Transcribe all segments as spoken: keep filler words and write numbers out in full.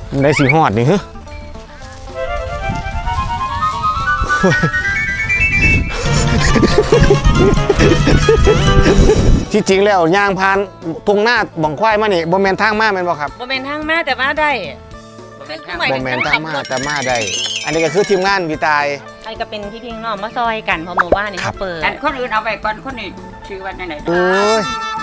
ได้สีหอดนี่ฮะที่จริงแล้วย่างพานตรงหน้าบ่องควายมานี่บ่แมนทางมาแมนบ่ครับบ่แมนทางมาแต่มาได้บ่แมนทางมาแต่มาได้อันนี้ก็คือทีมงานวิตายใครก็เป็นพี่พิงน้องมาซอยกันเพราะหมู่บ้านนี่เขาเปิดคนอื่นเอาไปก่อนคนนี้ชื่อว่าไหนโอ้ย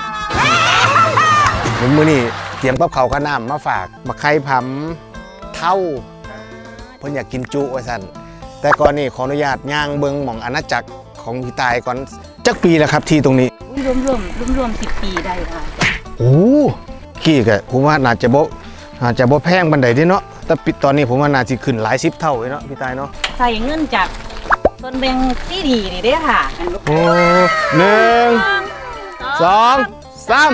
ผมมื้อนี้เตรียมกับเขาวกับน้ำมาฝากมาไข่ผำเท่าเพิ่นอยากกินจุว่าซั่นแต่ก่อนนี้ขออนุญาตย่างเบิงหม่องอาณาจักรของพี่ตายก่อนจักปีแล้วครับที่ตรงนี้รวมรวมรวมรวมสิบปีได้ค่ะโอ้กี่กะผมว่าน่าจะบ่น่าจะบ่แพงบันไดเด้เนาะแต่ปิดตอนนี้ผมว่าน่าจะขึ้นหลายสิบเท่าเลยเนาะพี่ตายเนาะใส่เงินจากต้นแบงที่ดีนี่เด้ค่ะโอ้หนึ่งสองสาม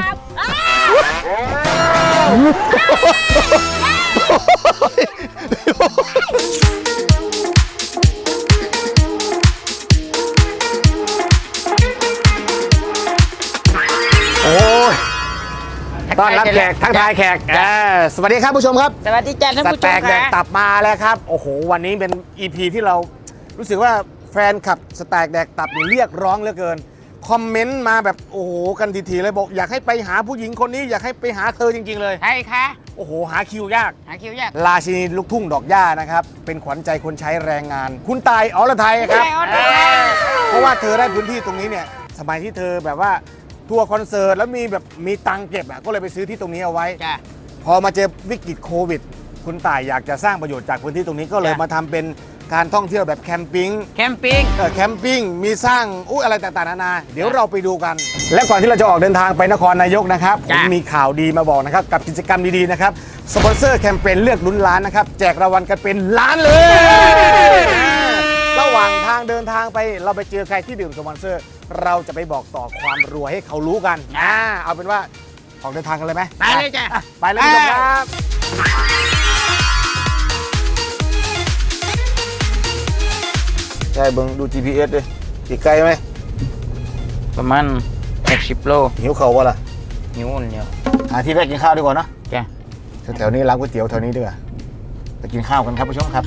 โอ้ยต้อนรับแขกทักทายแขกสวัสดีครับผู้ชมครับสวัสดีจ้าท่านผู้ชมสแต็กแดกตับมาแล้วครับโอ้โหวันนี้เป็น อี พี ที่เรารู้สึกว่าแฟนคลับสแต็กแดกตับเรียกร้องเหลือเกินคอมเมนต์มาแบบโอ้โหกันทีๆเลยบอกอยากให้ไปหาผู้หญิงคนนี้อยากให้ไปหาเธอจริงๆเลยใช่ค่ะโอ้โหหาคิวยากหาคิวยากราชินีลูกทุ่งดอกหญ้านะครับเป็นขวัญใจคนใช้แรงงานคุณตายอรไทยครับเพราะว่าเธอได้พื้นที่ตรงนี้เนี่ยสมัยที่เธอแบบว่าทัวร์คอนเสิร์ตแล้วมีแบบมีตังเก็บอ่ะก็เลยไปซื้อที่ตรงนี้เอาไว้พอมาเจอวิกฤตโควิดคุณต่ายอยากจะสร้างประโยชน์จากพื้นที่ตรงนี้ก็เลยมาทำเป็นการท่องเที่ยวแบบแคมปิ้งแคมปิ้งเออแคมปิ้งมีสร้างอุ้ยอะไรต่างๆนานาเดี๋ยวเราไปดูกันและก่อนที่เราจะออกเดินทางไปนครนายกนะครับผมมีข่าวดีมาบอกนะครับกับกิจกรรมดีๆนะครับสปอนเซอร์แคมเปญเลือกลุ้นล้านนะครับแจกรางวัลกันเป็นล้านเลยระหว่างทางเดินทางไปเราไปเจอใครที่ดื่มสปอนเซอร์เราจะไปบอกต่อความรวยให้เขารู้กันอ่าเอาเป็นว่าออกเดินทางกันเลยไหมไปเลยจ้ะไปเลยครับใช่เบิ้งดู จี พี เอส ด้วยอีกไกลไหมประมาณหกสิบโลหิวเข่าวะล่ะหิวเนี่ยหาที่แวะกินข้าวดีกว่าเนาะแกแถวๆนี้ร้านก๋วยเตี๋ยวแถวนี้ด้วยไปกินข้าวกันครับผู้ชมครับ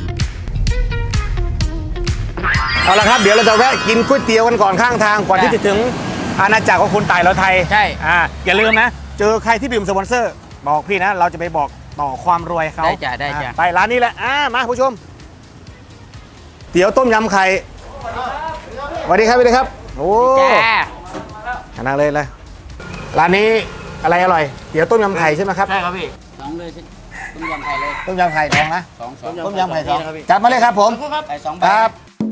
เอาละครับเดี๋ยวเราจะแวะกินก๋วยเตี๋ยวกันก่อนข้างทางก่อนที่จะถึงอาณาจักรของคุณต่ายเราไทยใช่อ่าอย่าลืมนะเจอใครที่ดื่มสปอนเซอร์บอกพี่นะเราจะไปบอกต่อความรวยเขาได้จ้ะได้จ้ะไปร้านนี้แหละอ่ามาผู้ชมเตี๋ยวต้มยำไข่สวัสดีครับสวัสดีครับโอ้นั่งเลยเลยร้านนี้อะไรอร่อยเตี๋ยวต้มยำไข่ใช่ไหมครับใช่ครับพี่สองเลยต้มยำไข่เลยต้มยำไข่ทองนะสองต้มยำไข่ทองจัดมาเลยครับผมไข่สองครับ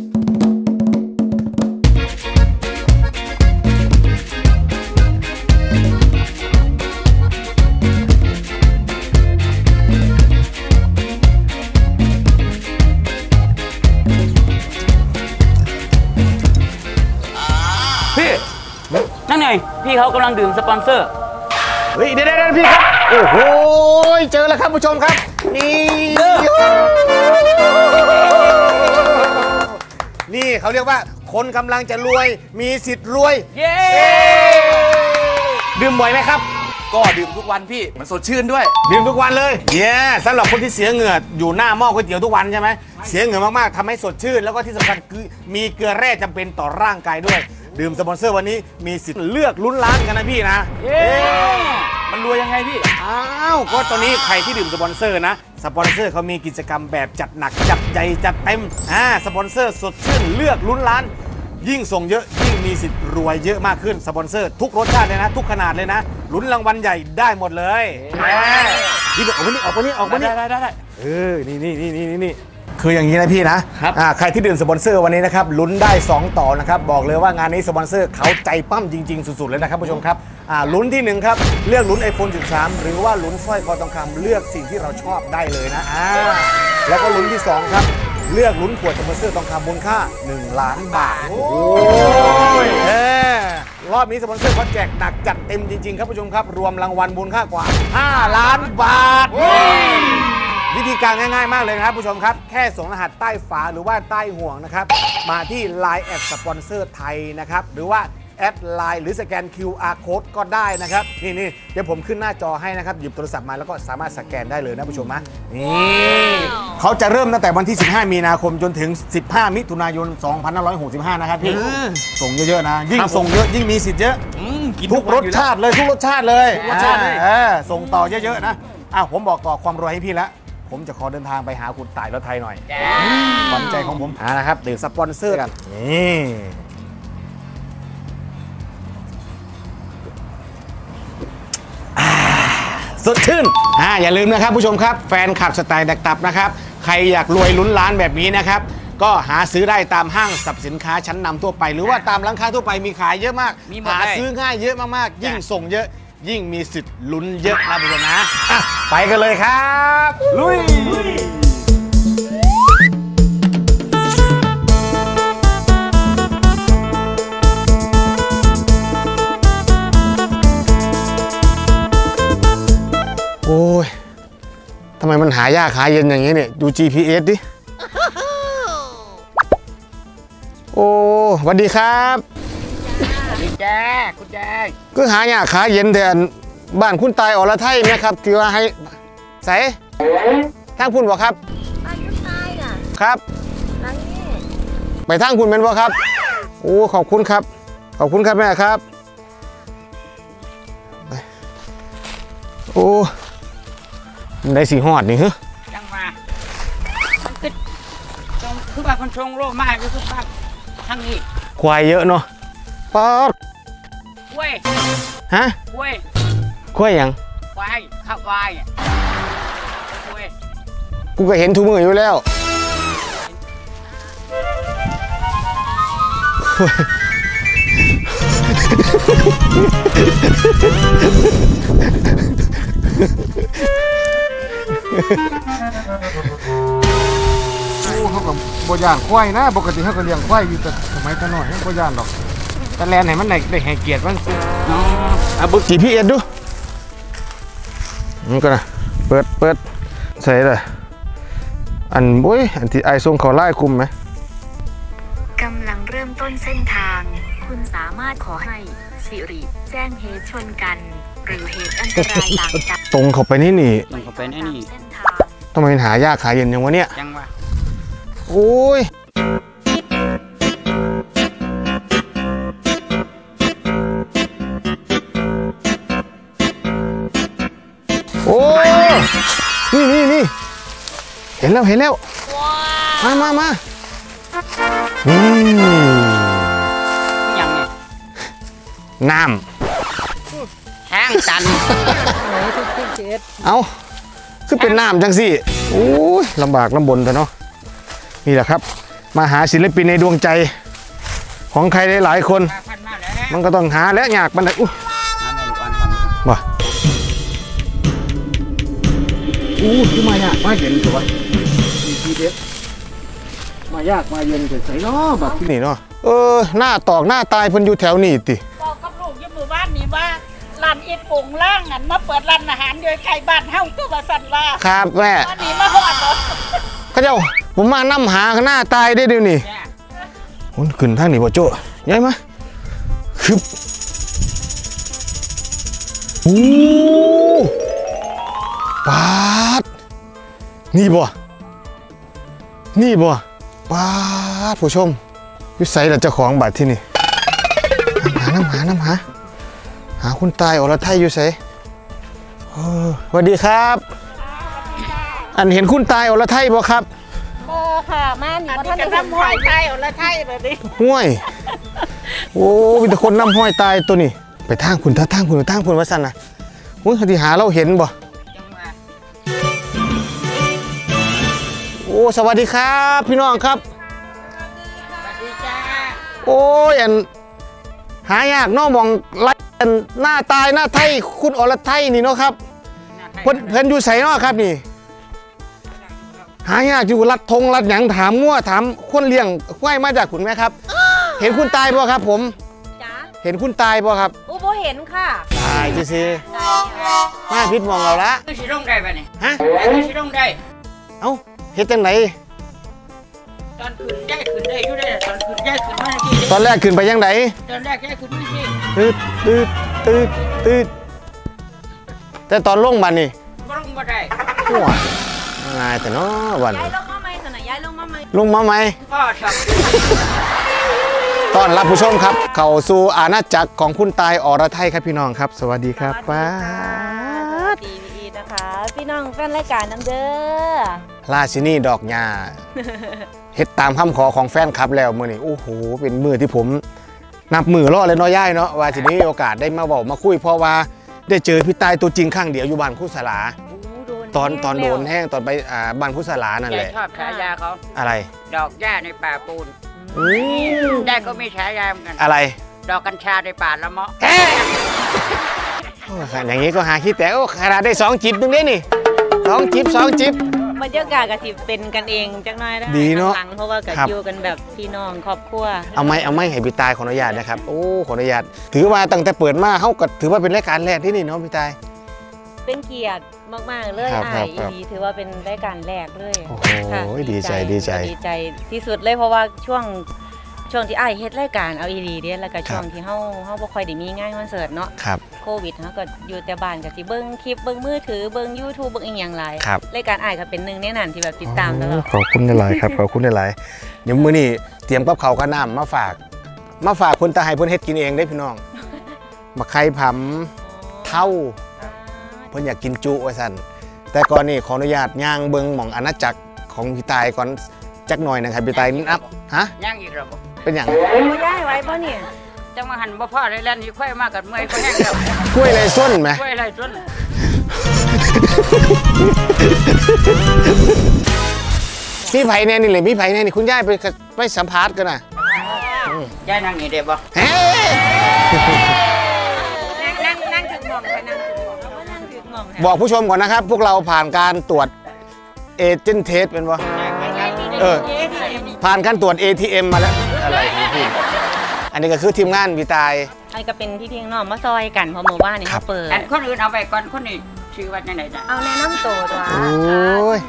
พี่นั่นไงพี่เขากำลังดื่มสปอนเซอร์เฮ้ยเดี๋ยวๆพี่ครับโอ้โหเจอแล้วครับผู้ชมครับนี่นี่เขาเรียกว่าคนกำลังจะรวยมีสิทธิ์รวยเย้ดื่มบ่อยไหมครับก็ดื่มทุกวันพี่มันสดชื่นด้วยดื่มทุกวันเลยเย้สำหรับคนที่เสียเหงื่ออยู่หน้าหม้อก๋วยเตี๋ยวทุกวันใช่ไหมเสียเหงื่อมากๆทำให้สดชื่นแล้วก็ที่สำคัญคือมีเกลือแร่จำเป็นต่อร่างกายด้วยดื่มสปอนเซอร์วันนี้มีสิทธิ์เลือกลุ้นล้านกันนะพี่นะเย้มันรวยยังไงพี่อ้าวก็ตอนนี้ใครที่ดื่มสปอนเซอร์นะสปอนเซอร์เขามีกิจกรรมแบบจัดหนักจัดใหญ่จัดเต็มอ่าสปอนเซอร์สดชื่นเลือกลุ้นล้านยิ่งส่งเยอะยิ่งมีสิทธิ์รวยเยอะมากขึ้นสปอนเซอร์ทุกรสชาติเลยนะทุกขนาดเลยนะลุ้นรางวัลใหญ่ได้หมดเลยนี่ออกมานี่ออกมานี่ออกมานี่ได้ได้ได้เออนี่นี่นี่นี่นี่คืออย่างนี้นะพี่นะครับอ่าใครที่ดื่มสปอนเซอร์วันนี้นะครับลุ้นได้สองต่อนะครับบอกเลยว่างานนี้สปอนเซอร์เขาใจปั้มจริงๆสุดๆเลยนะครับผู้ชมครับอ่าลุ้นที่หนึ่งครับเลือกลุ้น ไอโฟน สิบสามหรือว่าลุ้นสร้อยคอทองคำเลือกสิ่งที่เราชอบได้เลยนะอ่าแล้วก็ลุ้นที่สองครับเลือกลุ้นขวดสปอนเซอร์ทองคำมูลค่าหนึ่งล้านบาทโอ้ยเออรอบนี้สปอนเซอร์เขาแจกหนักจัดเต็มจริงๆครับผู้ชมครับรวมรางวัลมูลค่ากว่าห้าล้านบาทวิธีการง่ายๆมากเลยนะครับผู้ชมครับแค่ส่งรหัสใต้ฝาหรือว่าใต้ห่วงนะครับมาที่ ไลน์ แอดสปอนเซอร์ไทยนะครับหรือว่าแอดไลน์หรือสแกน คิว อาร์ Code ก็ได้นะครับนี่นี่เดี๋ยวผมขึ้นหน้าจอให้นะครับหยิบโทรศัพท์มาแล้วก็สามารถสแกนได้เลยนะผู้ชมนะนี่เขาจะเริ่มตั้งแต่วันที่สิบห้ามีนาคมจนถึงสิบห้ามิถุนายนสองพันห้าร้อยหกสิบห้านะครับพี่ส่งเยอะๆนะยิ่งส่งเยอะยิ่งมีสิทธิ์เยอะทุกรสชาติเลยทุกรสชาติเลยรสชาติเลยส่งต่อเยอะๆนะอ้าวผมบอกต่อความรวยให้พี่แล้วผมจะขอเดินทางไปหาคุณต่ายรถไทยหน่อยขวัญใจของผมอ่านะครับเดี๋ยวสปอนเซอร์กันนี่สดชื่นอ่าอย่าลืมนะครับผู้ชมครับแฟนคลับสไตล์ดักตับนะครับใครอยากรวยลุ้นล้านแบบนี้นะครับก็หาซื้อได้ตามห้างสรรพสินค้าชั้นนำทั่วไปหรือว่าตามร้านค้าทั่วไปมีขายเยอะมากหาซื้อง่ายเยอะมากๆยิ่งส่งเยอะยิ่งมีสิทธิ์ลุ้นเยอะนะผู้ชมนะอ่ะไปกันเลยครับลุยโอ้ยทำไมมันหายากหาเย็นอย่างนี้เนี่ยดู จี พี เอส ดิโอ้สวัสดีครับสวัสดีจ้าคุณยายก็หายากหาเย็นแต่บ้านคุณตายอรไทยไหมครับที่ว่าให้ใส่ทางพุ่นบ่ครับบ้านคุณตายน่ะครับหลังนี้ไปทางพุ่นเป็นบ่ครับโอ้ขอบคุณครับขอบคุณครับแม่ครับโอ้ได้สีหอดนี่เหรอจังมามันติดตรงคือว่าคนชงโลกมากคือว่าทางนี้ควายเยอะเนาะป๊อดกล้วยฮะกล้วยกล้วยยังควายข้าวควายกล้วยกูก็เห็นทุกมืออยู่แล้วเขากับบย่านควายนะปกติเขาก็เลี้ยงควายอยู่แต่สมัยก่อนหน่อยบย่านหรอกแต่แลนไหนมันได้ได้ให้เกียรติมันอ่ะบึก จี พี เอส ดูมันก็นะเปิดเปิดใส่เลยอันบุ้ยอันที่ไอส่งเขาไล่คุมไหมกำลังเริ่มต้นเส้นทางคุณสามารถขอให้สิริแจ้งเหตุชนกันหรือเหตุอันตรายต่างๆตรงเข้าไปนี่นี่ตรงเข้าไปนี่นี่ทำไมหายากขายเย็นอย่างวะเนี่ยยังวะโอ้ยโอ้นี่นี่นี่เห็นแล้วเห็นแล้วมามามานี่ยังไงน้ำแห้งจันเอาคือเป็นน้ำจังสิโอ้ยลำบากลำบนแต่เนาะนี่แหละครับมาหาศิลปินในดวงใจของใครหลายๆคนมันก็ต้องหาและอยากมันเลยอุ้ยมาอู้คือมายากมาเย็นตัวทีเด็ดมายากมาเย็นเฉยๆเนาะแบบนี่เนาะเออหน้าตอกหน้าตายเพิ่นอยู่แถวนี้ติบอกกับลูกอยู่หมู่บ้านนี้ว่าร้านอิดปุ่งล่างอันมาเปิดร้านอาหารโดยใครบ้านเฮาตัวบาสันว่าครับแม่วันนี้มาหอดเหรอเขาเจ้าผมมานั่มหาหน้าตายได้เดี๋ยวนี้มันขึ้นทางนี้บ่โจ้ยัยมาคือโอ้ปาดนี่บ่นี่บ่ปาดผู้ชมอยู่ไสล่ะเจ้าของบัตรที่นี่หาน้ำหาน้ำหาหาคุณตายอรไทยอยู่ไสสวัสดีครับอันเห็นคุณตายอรไทยบ่ครับบ่ค่ะมาหนิว่าท่านน้ำห้อยตายอรไทยแบบนี้ห้วยโอ้มีแต่คนน้ำห้อยตายตัวนี้ไปทางคุณท่าทางคุณทางคุณว่าสั่นนะมึงที่หาเราเห็นบ่โอ้สวัสดีครับพี่น้องครับสวัสดีจ้าโอ้ยอันหายากน้องมองไล่หน้าตายหน้าไทยคุณอรไทยนี่เนาะครับเพิ่นเพิ่นอยู่ใส่เนาะครับนี่หายากอยู่รัดธงรัดหยังถามงัวถามคนเลี้ยงควายมาจากคุณไหมครับเห็นคุณตายบ่ครับผมจ้าเห็นคุณตายบ่ครับโอ้บ่เห็นค่ะตายจีซีมาพิษมองเราละคือสิลงได้ป่ะนี่ฮะคือสิลงได้เอ้าเฮ็ดจังไหนตอนคืนได้คืนได้อยู่ได้ตอนคืนได้คืนมาที่ตอนแรกขึ้นไปยังไงตอนแรกแค่คุณไม่ใช่ตืดตืดตืดตืดแต่ตอนลงมานี่บ่ลงบ่ได้หัวง่ายแต่เนาะวันย้ายลงมาไหมขนาดย้ายลงมาไหมลงมาไหมพ่อชอบต้อนรับผู้ชมครับ เข้าสู่อาณาจักรของคุณตายอรไทยครับพี่น้องครับ สวัสดีครับป้าดีวีนะคะ พี่น้องแฟนรายการน้ำเด้อราชินีดอกหญ้าเฮ็ดตามคำขอของแฟนคลับแล้วมื้อนี้โอ้โหเป็นมือที่ผมนับมือรอเลยเนาะย่ายเนาะว่าทีนี้มีโอกาสได้มาบอกมาคุยเพราะว่าได้เจอพี่ตายตัวจริงข้างเดียวอยู่บ้านคุสลาตอนตอนโดนแห้งตอนไปอ่าบ้านคุสลานั่นแกแหละชอบฉายาเขาอะไรดอกหญ้าในป่าปูนอืมแกก็มีฉายาเหมือนกันอะไรดอกกัญชาในป่าละเมาะเอ๊ะโอ้ยอย่างนี้ก็หาคิดแต่โอ้ขนาดได้สองจิบนึงได้นี่สองจิบสองจิบบรรยากาศก็สิเป็นกันเองจักหน่อยได้ดีเนอะหลังๆเพราะว่าก็ครับอยู่กันแบบพี่น้องครอบครัวเอาไม่เอาไม่ให้พี่ตายขออนุญาตนะครับโอ้ขออนุญาตถือว่าตั้งแต่เปิดมาเขาก็ถือว่าเป็นรายการแรกที่นี่เนาะพี่ตายเป็นเกียรติมากๆเลยครับอ้ายครับอีดีถือว่าเป็นรายการแรกเลยโอ้โหค่ะดีใจดีใจดีใจที่สุดเลยเพราะว่าช่วงช่วงที่อ้ายเฮ็ดรายการเอาอีดีเด้แล้วก็ช่วงที่เฮาเฮาบ่ค่อยได้มีงานคอนเสิร์ตเนาะครับโควิดเฮาก็อยู่แต่บ้านก็สิเบิ่งคลิปเบิ่งมือถือเบิ่ง YouTube เบิ่งอีหยังหลายครับรายการอ้ายก็เป็นหนึ่งในนั้นที่แบบติดตามตลอดขอบคุณหลายๆครับขอบคุณหลายๆเดี๋ยวมื้อนี้เตรียมกับเขาวกับน้ำมาฝาก มาฝากคนตาให้เพิ่นเฮ็ดกินเองได้พี่น้องมาไข่ผำเท่าเพิ่นอยากกินจุว่าซั่นแต่ก่อนนี้ขออนุญาตย่างเบิ่งหม่องอาณาจักรของพี่ตายก่อนจักหน่อยนะครับพี่ตายนับฮะย่างอีกแล้วบ่เป็นหยังบ่ย้ายไว้บ่เนี่ยจังมาหันบ่พ่อได้แล่นอีกค่อยมากกับเมื่อยก็แห้งแล้วกล้วยไรส้นไหมค่อยอะไรจนมีไผแน่นี่เลยมีไผแน่นี่คุณย่ายไปไปสัมภาษณ์กันนะยายนั่งนี่ได้บ่เฮ้นั่งนั่งนั่งถึงหม่องไปนั่งถึงหม่องเอาว่านั่งถึงหม่องแถวบอกผู้ชมก่อนนะครับ พวกเราผ่านการตรวจเอเจนต์เทสเป็นวะ เออ ผ่านการตรวจ เอ ที เอ็ม มาแล้วอะไรของพี่อันนี้ก็คือทีมงานพี่ตายไอ้ก็เป็นพี่เพียงน้องมาซอยกันเพราะหมู่บ้านนี่ครัเขาบเปิดอันคนอื่นเอาไปก่อนคนนี้ชื่อว่าจังไดจ้ะเอาแนะนำตัวตัวโอ้ย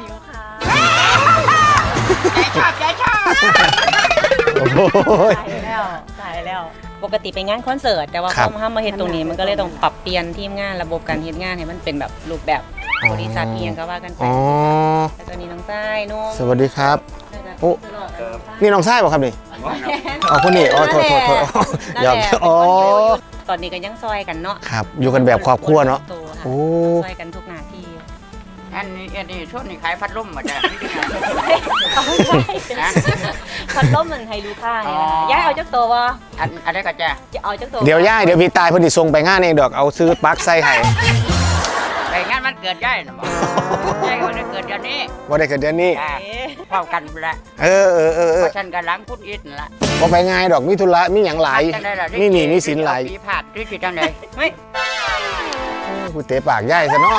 ใจชอบใจชอบโอ้ยตายแล้วตายแล้ว ปกติเป็นงานคอนเสิร์ตแต่ว่าครัพบอมามาเฮ็ดตรงนี้มันก็เลยต้องปรับเปลี่ยนทีมงานระบบการเฮ็ดงานให้มันเป็นแบบรูปแบบบริษัทเอียงก็ว่ากันไปอ๋อแล้วก็นี่น้องซ้ายนุ่มสวัสดีครับ โอ้ นี่น้องไส้ป่ะครับนี่อ๋อคนนี้อ๋อโทษโทษโทษนั่นหยอกแหละอ๋อตอนนี้ก็ยังซอยกันเนาะครับ อยู่กันแบบครอบครัวเนาะ โอ้ซอยกันทุกหน้าที่อันนี้อันนี้ช่วงนี้ขายพัดลมมาจ้ะที่ที่งานเอาใช่พัดลมมันให้ลูกค้าเนี่ยนะย้ายเอาจักตัวบ่อันอันนี้ก็จ้ะจะเอาจักตัวเดี๋ยวย่ายเดี๋ยวพี่ตายเพอดีส่งไปงานเองดอกเอาซื้อปลั๊กใส่ให้ไปงานมันเกิดยายน่ะบ่ยายก็วันเกิดเดือนนี้ว่าได้เกิดเดือนนี้จ้ะเอ๊ะพร้อมกันพุ่นละเออเออเออเพเออราะฉันก็หลังพุ่นอิฐนั่นล่ะพอไปง่ายดอกมีธุระมีอย่างหลายจังได๋ล่ะมีหนี้มีสินหลายปีผาดที่สิจังได๋ไม่กูเตะปากย่ายซะเนาะ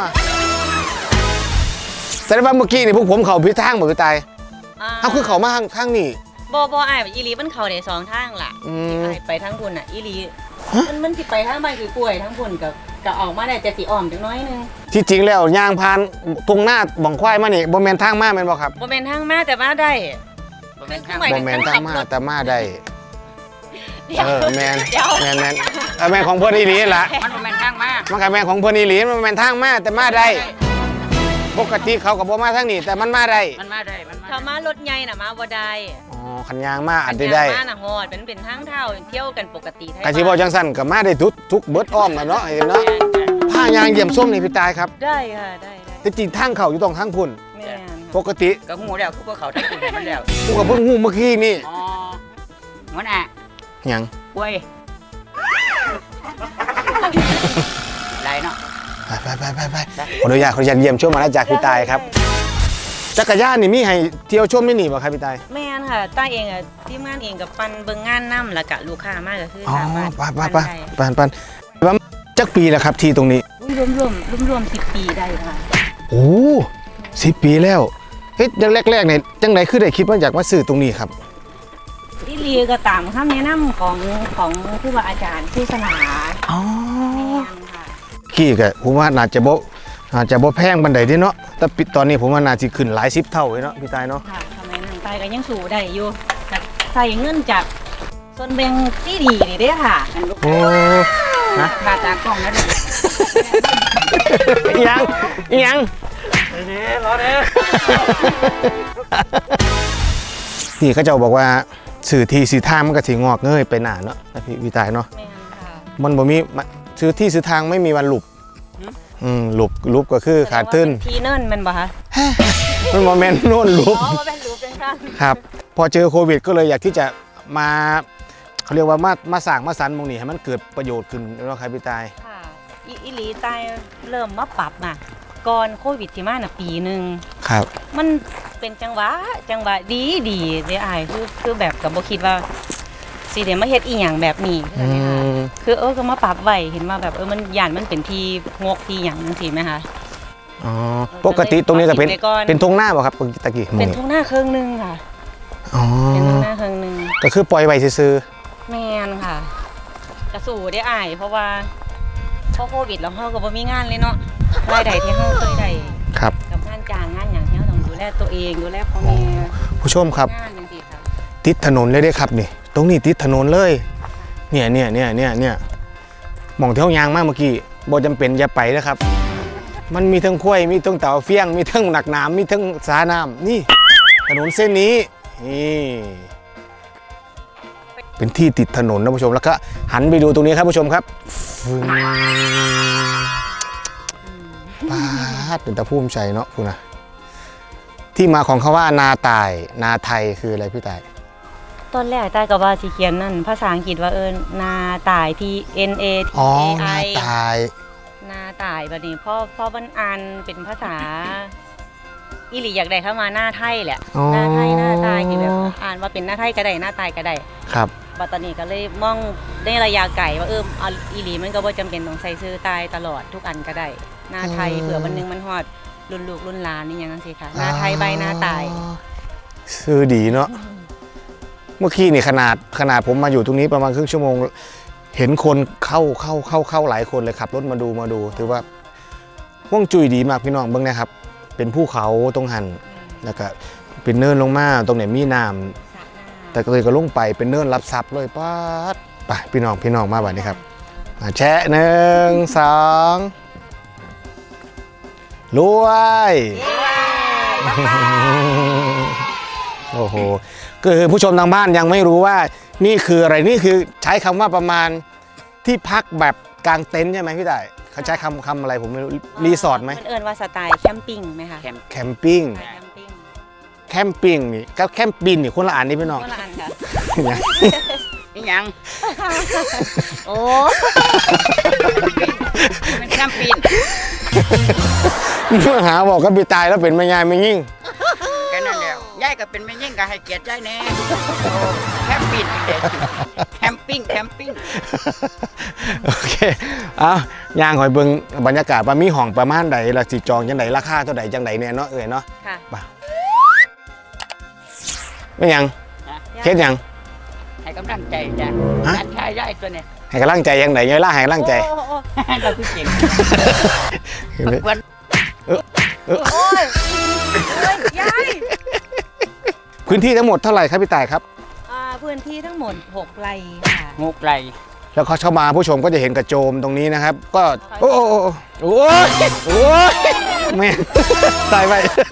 แสดงว่าเมื่อกี้นี่พวกผมเขาพิทางหมดพี่ตายเขาคือเขามาข้างข้างนี่บ่บ่อ้ายอีหลีมันเข้าได้สองทางล่ะอืมที่อ้ายไปทางพุ่นน่ะอีหลีมันมันสิไปทางบ้านคือกล้วยทางพุ่นก็ก็ออกมาได้แต่สิอ้อมจักหน้อยนึงที่จริงแล้วยางพานตรงหน้าบ่องควายมานี่บ่แมนทางมาแม่นบ่ครับบ่แม่นทางมาแต่มาได้บ่แม่นทางหมายบ่ถึงแมนทางมาแต่มาได้เดี๋ยวเออแมนเดี๋ยวแมนแมนเออแมนของเพิ่นอีหลีล่ะมันบ่แม่นทางมามันก็แมนของเพิ่นอีหลีมันแมนทางมาแต่มาได้ปกติเขาก็บ่มาทางนี้แต่มันมาได้มันมาได้มันมาถ้ามารถใหญ่น่ะมาบ่ได้อ๋อคันยางมาอาจจะได้มาน่ะฮอดเป็นเป็นทางเท้าเที่ยวกันปกติกะสิบ่จังซั่นก็มาได้ทุกทุกเบิดอ้อมกันเนาะเห็นเนาะผ้ายางเยี่ยมส้มนี่พี่ตายครับได้ค่ะได้ได้แต่จริงทางเขาอยู่ตรงทางพุ่นแม่นปกติก็หูแล้วคือพวกเขาทั้งคุณมันแล้วกูก็เพิ่งฮู้เมื่อกี้นี่อ๋อหัวหน้าหยังป่วยไรเนาะไปไปไปไปไปขออนุญาตขออนุญาตเยี่ยมชมอาณาจักรพี่ตายครับจักรยานนี่มีให้เที่ยวชมนี่นี่บ่ครับพี่ตายแม่นค่ะต้าเองอ่ะทีมงานเองกับปันเบิ่งงานนํแล้วก็ลูกค้ามากก็คืออ๋อสามารถไปไปปันไปได้ปันปันว่าจักปีแล้วครับที่ตรงนี้รวมรวมรวมรวมสิบปีได้ค่ะโอ้สิบปีแล้วเฮ้ยยังแรกๆเนี่ยจังไหนคือได้คิดว่าอยากมาซื้อตรงนี้ครับอีหลีก็ตามคำแนะนำของของครูบาอาจารย์ครูสนาอ๋อแม่นค่ะกี่กะผมว่าน่าจะบ่น่าจะบ่แพงบันไดเด้เนาะแต่ปิดตอนนี้ผมว่าน่าสิขึ้นหลายสิบเท่าเลยเนาะพี่ตายเนาะค่ะสมัยนั้นไปก็ยังสู่ได้อยู่แต่ใส่เงินจากส่วนแบ่งที่ดีนี่เด้อค่ะโอ้นะขาตากล้องนะอีหยังอีหยังนี่รอเด้อนี่เขาเจ้าบอกว่าสื่อทีสื่อทางมันก็สิงอกเงยไปหนาเนาะนะพี่พี่ตายเนาะแม่นค่ะมันบ่มีสื่อที่สื่อทางไม่มีวันหลุบอืมหลุบหลุบก็คือขาดทุนพีเนิ่นแมันบ่คะมันโมเมนต์โน่นหลุบอ๋อบ่แม่นรูปจังซั่นครับ พอเจอโควิดก็เลยอยากที่จะมาเขาเรียกว่ามามาสร้างมาสรรค์มงนี้ให้มันเกิดประโยชน์ขึ้นเนาะครับพี่ตายค่ะอีอีหลีตายเริ่มมาปรับน่ะก่อนโควิดสิมาน่ะปีหนึงครับมันเป็นจังหวะจังหวะดีดีเด้ออ้ายคือคือแบบก็บ่คิดว่าสิได้มาเฮ็ดอีหยังแบบนี้คืออือันนี้ค่ะมคือเออก็มาปรับไว้เห็นว่าแบบเออมันย่านมันเป็นที่งกที่หยังจังซี่ไหมคะอ๋อปกติตรงนี้ก็เป็นปรับไปก่อนเป็นทงหน้าบ่ครับตะกี้หมเป็นองทุ่งหน้าครึ่งหนึงค่ะอ๋อเป็นทุ่งหน้าครึ่งหนึงก็คือปล่อยไว้ซื่อแม่นค่ะกระสู่ได้อายเพราะว่าพอโควิดแล้วเฮาก็บ่มีงานเลยเนาะรายได้ที่เฮาเคยได้ๆครับกับงานจ้างงานหยังที่เฮาต้องดูแลตัวเองดูแลพ่อแม่ผู้ชมครับงานจังซี่ค่ะติดถนนเลยเด้ครับนี่ ตรงนี้ติดถนนเลย เนี่ยเนี่ยเนี่ยเนี่ยเนี่ยหมองที่เขายางมากเมื่อกี้บ่จำเป็นอย่าไปนะครับ มันมีทั้งข้วยมีทั้งเต่าเฟี้ยง มีทั้งหนักหนามมีทั้งสาน้ำนี่ ถนนเส้นนี้นี่เป็นที่ติดถนนนะผู้ชมแล้วก็หันไปดูตรงนี้ครับผู้ชมครับฟึ่งปาดเป็นตะพุ่มใจเนาะพูนะที่มาของคำว่านาตายนาไทยคืออะไรพี่ตายตอนแรกตายก็ว่าสิเขียนนั่นภาษาอังกฤษว่าเอิ้นนาตาย T N A T อ๋อ A นา I ตายนาตายบัดนี้พอพอมันอ่านเป็นภาษาอีหลีอยากได้เข้ามาหน้าไทยแหละอ๋อหน้าไทยหน้าตายคือแบบอ่านว่าเป็นหน้าไทยก็ได้หน้าตายก็ได้ครับบัดตอนนี้ก็เลยมองในระยะไกลว่าเออเอาอีหลีมันก็บ่จำเป็นต้องใส่ชื่อตายตลอดทุกอันก็ได้หน้าไทยเผื่อวันหนึงมันฮอดรุ่นลูกรุ่นหลานนี่อย่างนั้นสิค่ะหน้าไทยใบหน้าตายซื้อดีเนาะเมื่อกี้นี่ขนาดขนาดผมมาอยู่ตรงนี้ประมาณครึ่งชั่วโมง เห็นคนเข้าเข้าเข้าเข้าหลายคนเลยขับรถมาดูมาดูถือว่าห่วงจุ้ยดีมากพี่น้องเบิ่งนะครับ เป็นภูเขาตรงหันแล้วก็เป็นเนินลงมาตรงไหนมีน้ำแต่ก็เลยก็ลงไปเป็นเนินรับซับเลยป๊าดไปพี่น้องพี่น้องมาบัดนี้ครับมาแชะหนึ่งสองรวยโอ้โหก็คือผู้ชมทางบ้านยังไม่รู้ว่านี่คืออะไรนี่คือใช้คำว่าประมาณที่พักแบบกางเต็นท์ใช่ไหมพี่ต่ายเขาใช้คำคำอะไรผมไม่รู้รีสอร์ทไหมมันเอิ้นว่าสไตล์แคมปิ้งไหมคะแคมแคมปิ้งสไตล์แคมปิ้งแคมปิ้งนี่กับแคมปินนี่คนละอันนี่พี่น้องคนละอันค่ะนี่ยังโอ้มันแคมปินเมื่อหาบอกก็ไปตายแล้วเป็นไม่ง่ายไม่ยิ่งแค่นั้นแล้วยายก็เป็นแม่ยิ่งก็ให้เกียรติยายแน่แคมปินแคมปิ้งแคมปิ้งโอเคเอาย่างหอยเบิงบรรยากาศว่ามีห้องประมาณใดละสิจองจังใดราคาเท่าใดจังใดเนี่ยเนาะเอ่ยเนาะค่ะป่ะไม่ยังเคสยังให้กำลังใจจ้ะฮะการชายยายตัวเนี่ยให้กำลังใจยังไงเงยล่าให้กำลังใจโอ้โอ้เราคือเก่งเห็นไหมวันเออเออโอ้ยโอ้ยยายพื้นที่ทั้งหมดเท่าไหร่ครับพี่ต่ายครับอ่าพื้นที่ทั้งหมดหกไร่ค่ะงูไกลแล้วเขาเข้ามาผู้ชมก็จะเห็นกระโจมตรงนี้นะครับ ก็โอ้โอ้โอ้โอ้ยโอ้ยแม่ตายไป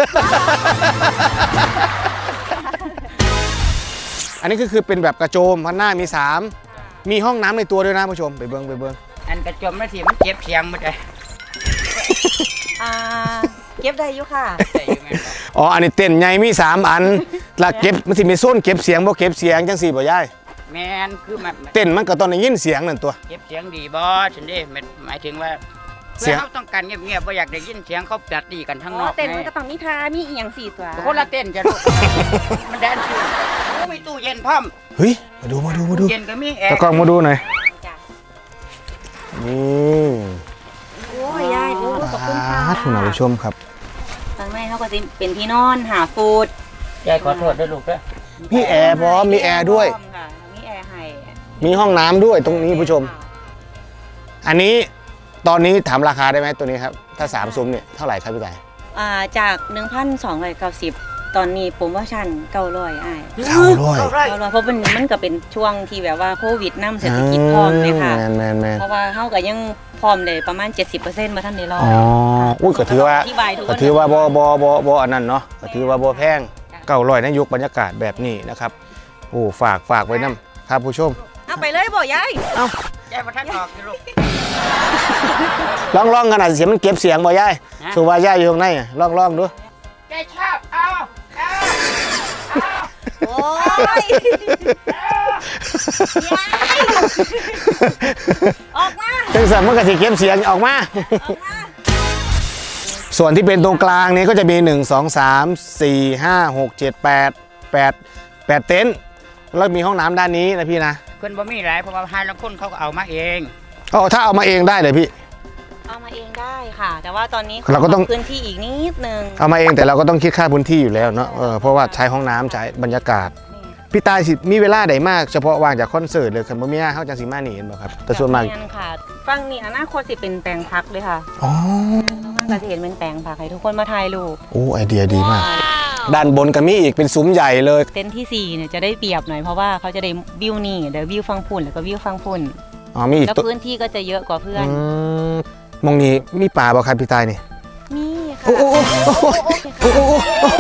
อันนี้ก็คือเป็นแบบกระโจมพันหน้ามีสามมีห้องน้ำในตัวด้วยนะผู้ชมไปเบิ้งไปเบิ้งอันกระจมนั่นสิมันเจ็บเสียงหมดเลยอ่าเก็บได้อยู่ค่ะได้อยู่แม่นบ่อ๋ออันนี้เต้นใหญ่มีสามอันแล้วเก็บมันสิมีโซนเก็บเสียงบ่เก็บเสียงจังสี่บ่ยายแม่นคือมันเต้นมันก็ต้องได้ยินเสียงนั่นตัวเก็บเสียงดีบ่ฉันดิหมายถึงว่าเสีเพื่ยอง เขาต้องการเงียบๆบ่อยากได้ยินเสียงเขาจัดดีกันทั้งนอกเต้นไงมันก็ต้องมีทามีอีหยังสี่ตัวคนละเต้นจะลูก มันแดนซ์โอ้มีตู้เย็นพร้อมเฮ้ยมาดูมาดูมาดูตู้เย็นก็มีแอตะร์กล้องมาดูหน่อยจ้ะนี่โอ้ยยายโอ้ยขอบคุณค่ะอ่าคุณผู้ชมครับข้างในเขาก็จะเป็นที่นอนหาฟูดยายขอโทษด้วยลูกเด้อมีแอร์พร้อมมีแอร์ด้วยค่ะมีแอร์ให้มีห้องน้ำด้วยตรงนี้ผู้ชม อันนี้ตอนนี้ถามราคาได้ไหมตัวนี้ครับถ้าสามซุ้มเนี่ยเท่าไหร่ครับพี่ต่ายอ่าจากหนึ่งพันสองร้อยเก้าสิบตอนนี้ผมว่าชั้นเก้าร้อยอ้ายเก้าร้อยเก้าร้อยเพราะมันมันก็เป็นช่วงที่แบบว่าโควิดนำเศรษฐกิจพร้อมเลยค่ะแมนแมนแมนเพราะว่าเฮาก็ยังพร้อมเลยประมาณ เจ็ดสิบเปอร์เซ็นต์ มาท่านได้รออ๋ออุ้ยก็ถือว่าอธิบายทุกคนก็ถือว่าบ่บ่บ่บ่อันนั้นเนาะก็ถือว่าบ่แพงเก้าร้อยในยุคบรรยากาศแบบนี้นะครับโอ้ฝากฝากไว้นำครับผู้ชมเอาไปเลยบ่ยายเอ้ายายมาทักออกอยู่ลูกลองลองกันอ่ะเสียงมันเก็บเสียงบ่ยายสุว่ายายอยู่ข้างในลองลองดูแกชอบเอาเอาโอ้ยออกมาจังสันมันก็สิเก็บเสียงออกมาออกมาส่วนที่เป็นตรงกลางนี้ก็จะมีหนึ่ง สอง สาม สี่ ห้า หก เจ็ด แปด แปด แปดเต็นท์แล้วมีห้องน้ำด้านนี้นะพี่นะเพิ่นบ่มีหลายเพราะว่าหาลังคนเขาก็เอามาเองอ๋อถ้าเอามาเองได้เลยพี่เอามาเองได้ค่ะ แต่ว่าตอนนี้เราก็ต้องขพื้นที่อีกนิดนึงเอามาเองแต่เราก็ต้องคิดค่าพื้นที่อยู่แล้วเนาะเออเพราะว่าใช้ห้องน้ำใช้บรรยากาศพี่ตายสิมีเวลาใดมากเฉพาะว่างจากคอนเสิร์ตเลยคันบ่มีเฮาจังสิมานี่เห็นบ่ครับแต่ส่วนมากแบบนั้นค่ะฟังนี่อนาคตสิเป็นแปลงพักเลยค่ะอ๋อมันก็จะเห็นเป็นแปลงผักให้ทุกคนมาถ่ายรูปโอ้ไอเดียดีมาก ด้านบนก็มีอีกเป็นซุ้มใหญ่เลยเต็นท์ที่สี่เนี่ยจะได้เปรียบหน่อยเพราะว่าเขาจะได้วิวนี่เดี๋ยววิวฟังพุ่นแล้วก็วิวฟังพุ่นอ๋อมีอีกแล้วตัวพื้นที่ก็จะเยอะกว่าเพื่อนอืมมองนี้มีป่าบ่ครับพี่ตายนี่มีค่ะโอ้โอ้โอ้โอ้โอ้โอ้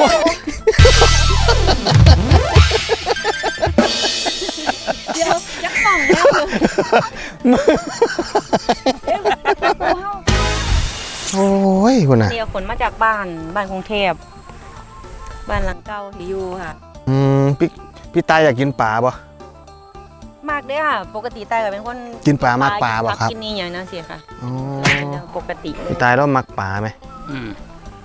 เดี๋ยวจักป่องแล้วโอ้ยคุณน่ะเดี๋ยวขนมาจากบ้านบ้านกรุงเทพบ้านหลังเก่าที่อยู่ค่ะอืมพี่พี่ตายอยากกินป่าบ่มากเด้อค่ะปกติตายก็เป็นคนกินปลามากปลาบ่ครับกินนี่อย่างนั้นสิค่ะอ๋อเป็นเรื่องปกติเลยพี่ตายแล้วมักป่าไหมอืม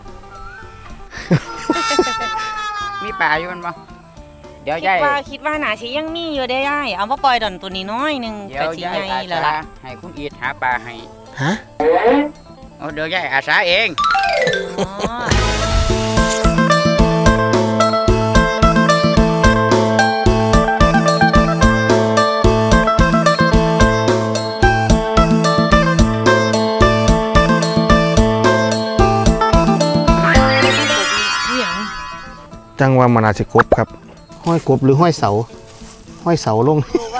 มีป่าอยู่มันบ่เดี๋ยวคิดยายว่าคิดว่าหนาชียังมีอยู่ได้ย่ายเอามาปล่อยดอนตัวนี้น้อยหนึงเดี๋ยก็วสียายใหญ่อาแล้วสาล่ะให้คุณอีทหาปลาให้ฮะโอ้เดี๋ยวยายอาสาเองอ๋อจังว่ามันอาจจะกบครับ ห้อยกบหรือห้อยเสา ห้อยเสาลง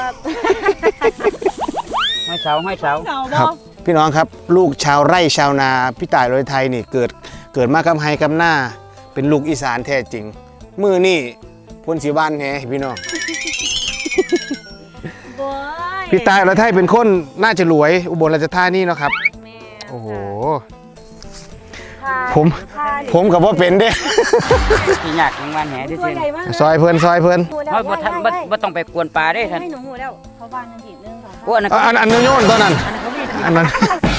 ให้เสาให้เสาครับ พี่น้องครับ ลูกชาวไร่ชาวนาพี่ต่ายรวยไทยนี่เกิดเกิดมากับไฮกับหน้า เป็นลูกอีสานแท้จริง มือนี่พ้นสีบ้านแฮพี่น้อง พี่ตายรวยไทยเป็นคนน่าจะรวยอุบลราชธานีเนาะครับ โอ้โห ผม ผมกับว่าเป็นเด้ที่ยากของมันแหดิตัวสิใหญ่มากซอยเพิ่นซอยเพิ่นเฮ้ยบ่ทันบ่บ่ต้องไปกวนปลาได้ท่านให้หนูหูแล้วเขาบ้านนั่นทีนึงค่ะโอ้อันนั้นอ่ะอันอันนู้นโยนตัวนั้น อันนั้น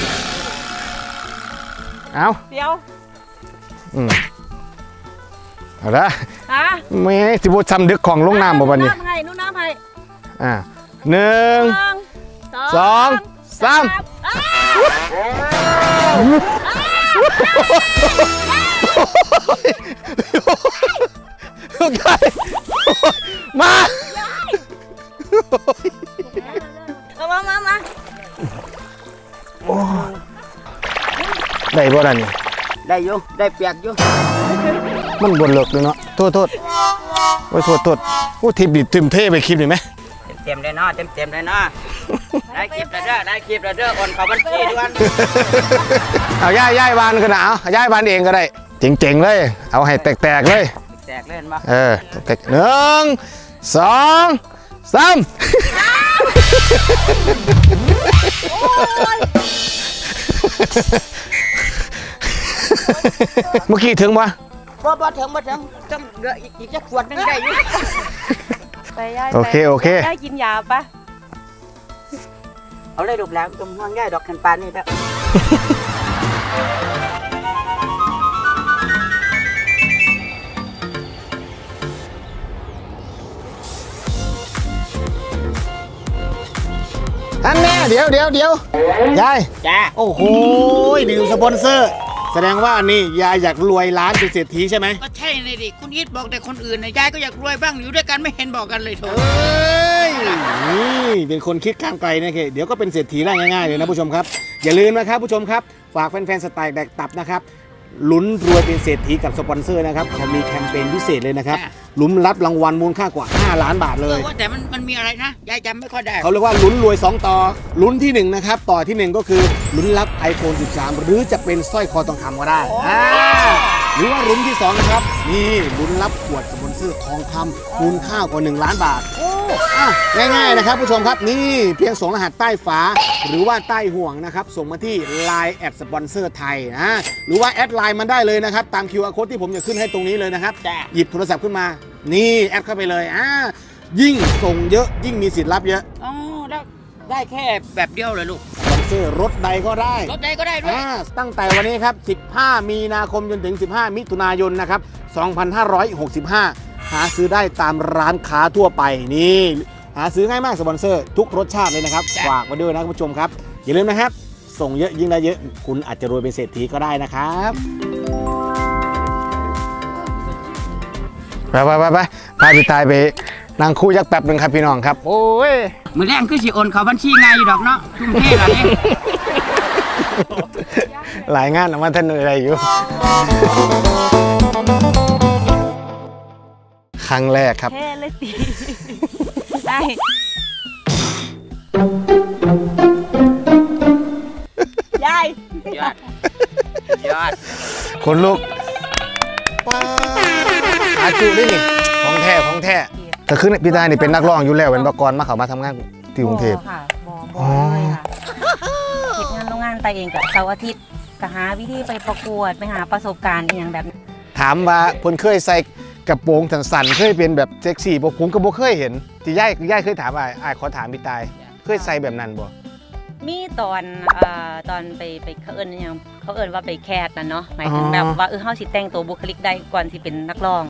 เอาเดี๋ยวอืมเอาละฮะไม่สิบซ้ำดึกของลงน้ำบ่บัดนี้น้ำให้นู่นน้ำให้อ่าหนึ่ง สองสาม ลูกชายมาเอามามามาได้บ่ล่ะนี่ได้อยู่ได้เปียกอยู่มันบนเลิกเลยเนาะโทษโทษโอ้ยโทษโทษโอ้ทิปดิทิมเท่ไปคลิปนี่ไหมเต็มๆเลยเนาะเต็มๆเลยเนาะได้คลิปแล้วเด้อได้คลิปแล้วเด้อโอนเข้าบัญชีด่วนเอาย่ายย่ายบานก็ได้เอาย่ายบานเองก็ได้เจ๋งๆเลย เอาให้แตกๆเลยแตกเล่นบ่เออแตกหนึ่งสองสามเมื่อกี้ถึงปะบ่บ่ถึงบ่ถึงต้องเหลืออีกอีกจักขวดนึงได้อยู่ไปย่ายโอเคโอเคย่ายกินยาปะเอาเลยลูกหลานจมห่วงใยดอกคันปานนี่แล้วอันแน่เดี๋ยวเดี๋ยวเดี๋ยวยายจ้าโอ้โหดิวสปอนเซอร์ แสดงว่านี่ยายอยากรวยล้านเป็นเศรษฐีใช่ไหมก็ใช่เลยดิคุณอีทบอกแต่คนอื่นนะยายก็อยากรวยบ้างอยู่ด้วยกันไม่เห็นบอกกันเลยโถเอ้ยนี่เป็นคนคิดข้างไกลนะเคเดี๋ยวก็เป็นเศรษฐีได้ง่ายๆเลยนะผู้ชมครับ อย่าลืมนะครับผู้ชมครับฝากแฟนๆสไตล์แดกตับนะครับลุ้นรวยเป็นเศรษฐีกับสปอนเซอร์นะครับเขามีแคมเปญพิเศษเลยนะครับลุ้นรับรางวัลมูลค่ากว่าห้าล้านบาทเลเอย อว่าแต่มันมันมีอะไรนะยายจำไม่ค่อยได้เขาเรียกว่าลุ้นรวยสองต่อลุ้นที่หนึ่งนะครับต่อที่หนึ่งก็คือลุ้นรับ ไอโฟนสิบสาม หรือจะเป็นสร้อยคอทองคำก็ได้อ่าหรือว่าลุ้นที่สองนะครับนี่ลุ้นรับขวดสปอนเซอร์ทองคำมูลค่ากว่าหนึ่งล้านบาทอ่ะง่ายๆนะครับผู้ชมครับนี่เพียงส่งรหัสใต้ฝาหรือว่าใต้ห่วงนะครับส่งมาที่ ไลน์ แอดสปอนเซอร์ไทยนะหรือว่าแอดไลน์มันได้เลยนะครับตาม คิว อาร์ Code ที่ผมจะขึ้นให้ตรงนี้เลยนะครับหยิบโทรศัพท์ขึ้นมานี่แอดเข้าไปเลยอ่ายิ่งส่งเยอะยิ่งมีสิทธิ์รับเยอะอ๋อได้ได้แค่แบบเดียวเลยลูกสปอนเซอร์รถใดก็ได้รถใดก็ได้ด้วยอ่าตั้งแต่วันนี้ครับสิบห้ามีนาคมจนถึงสิบห้ามิถุนายนนะครับสองพันห้าร้อยหกสิบห้าหาซื้อได้ตามร้านค้าทั่วไปนี่หาซื้อง่ายมากสปอนเซอร์ทุกรสชาติเลยนะครับฝากไว้ด้วยนะคุณผู้ชมครับอย่าลืมนะครับส่งเยอะยิ่งได้เยอะคุณอาจจะรวยเป็นเศรษฐีก็ได้นะครับไปไปไปไปพาพี่ตายไปนั่งคู่ยักแป๊บหนึ่งครับพี่น้องครับโอ้ยมือแรงคือสิโอนเขาบัญชีง่ายอยู่ดอกเนาะทุ่มเทอะไรเนี่ยหลายงานออกมาท่านอะไรอยู่ ครั้งแรกครับแค่เลยสิได้ ยายยอดยอดคนลุกป้าอาจูได้นี่ของแท้ของแท้แต่คือพี่ตานี่เป็นนักร้องอยู่แล้วเป็นบกรมาเขามาทำงานที่กรุงเทพบ่ค่ะบอบอเลยค่ะเฮ็ดงานโรงงานไปเองกับเสาร์อาทิตย์ก็หาวิธีไปประกวดไปหาประสบการณ์อีกอย่างแบบนี้ถามว่าเพิ่นเคยใส่กระโปรงสั้นๆเคยเป็นแบบเซ็กซี่บ่ผมก็บ่เคยเห็นที่ย่ายย่ายเคยถามว่าอ้ายขอถามพี่ตายเคยใส่แบบนั้นบ่มีตอนเอ่อตอนไปไปเขาเอิ้นอหยังเขาเอิ้นว่าไปแคสน่ะเนาะหมายถึงแบบว่าเออเฮาสิแต่งตัวบุคลิกได้ก่อนสิเป็นนักร้อง